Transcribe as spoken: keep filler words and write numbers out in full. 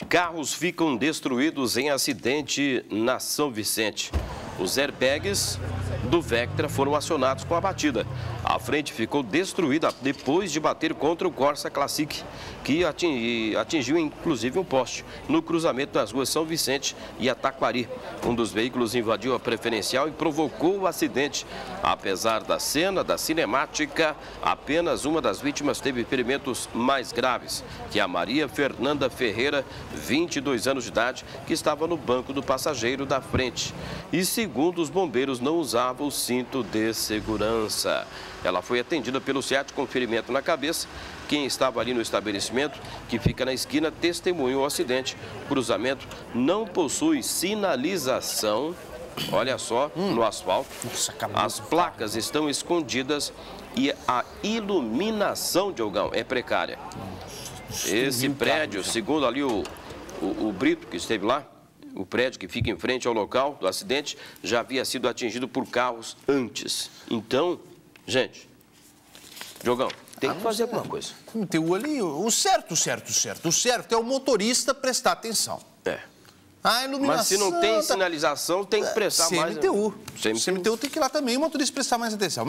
Carros ficam destruídos em acidente na São Vicente. Os airbags do Vectra foram acionados com a batida. A frente ficou destruída depois de bater contra o Corsa Classic, que atingiu inclusive um poste no cruzamento das ruas São Vicente e Ataquari. Um dos veículos invadiu a preferencial e provocou o acidente. Apesar da cena da cinemática, apenas uma das vítimas teve ferimentos mais graves, que é a Maria Fernanda Ferreira, vinte e dois anos de idade, que estava no banco do passageiro da frente. E segundo os bombeiros, não usava o cinto de segurança. Ela foi atendida pelo SEAT com ferimento na cabeça. Quem estava ali no estabelecimento, que fica na esquina, testemunhou o acidente. O cruzamento não possui sinalização, olha só, hum. no asfalto. Nossa, as placas estão escondidas e a iluminação, Diogão, é precária. Esse prédio, segundo ali o, o, o Brito, que esteve lá, o prédio que fica em frente ao local do acidente já havia sido atingido por carros antes. Então, gente, Diogão, tem que fazer alguma coisa. Tem o ali, o certo, certo, certo. O certo é o motorista prestar atenção. É. A iluminação... Mas se não tem sinalização, tem que prestar mais... C M T U. C M T U tem que ir lá também, o motorista prestar mais atenção.